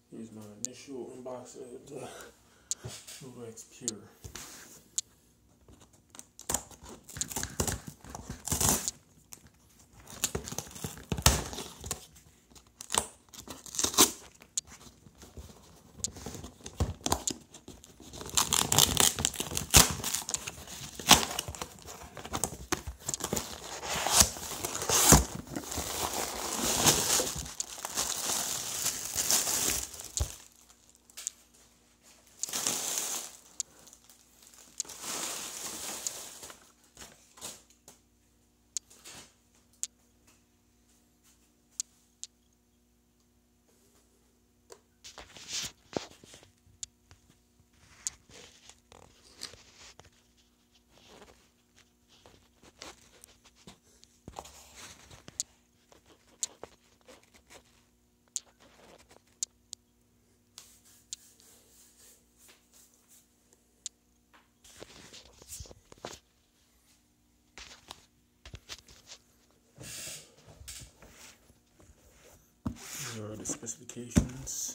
Here's my initial unboxing of the Ludox Pure. Here are the specifications.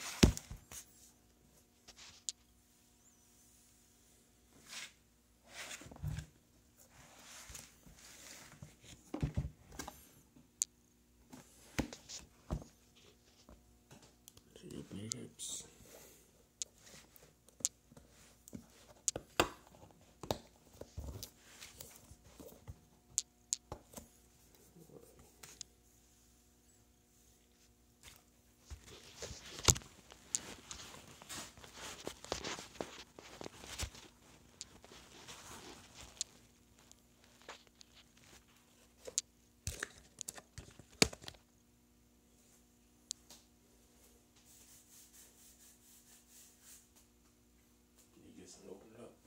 Hips. Open it up.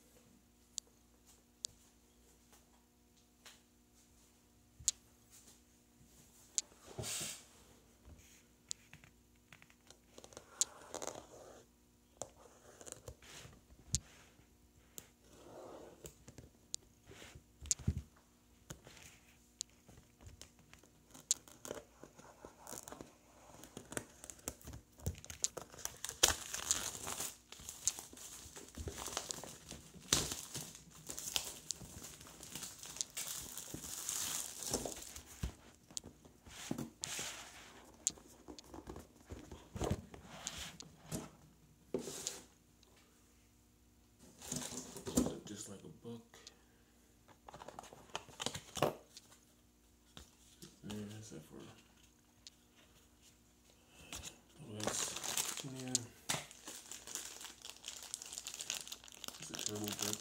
Just like a book. Except for yeah. It's a terrible book.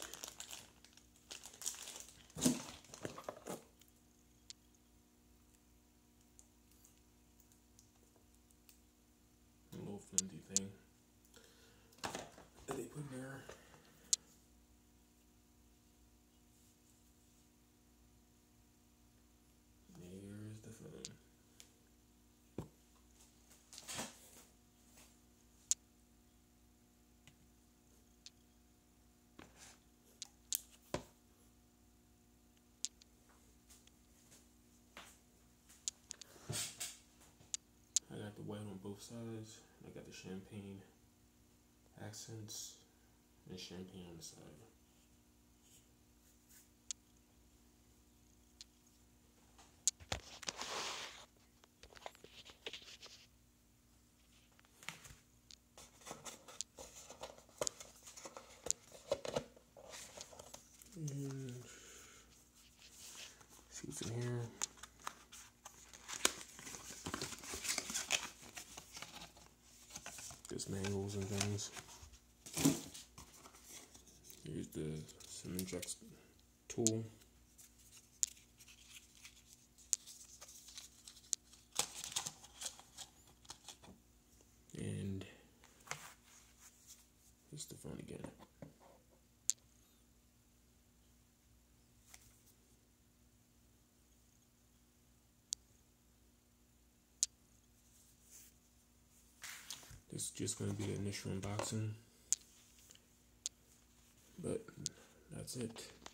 A little flimsy thing that they put in there. Here's the phone. I got the white on both sides. I got the champagne accents and champagne on the side. And see what's in here. Just manuals and things. Here's the Simonjex tool. And here's the phone again. This is just going to be the initial unboxing, but that's it.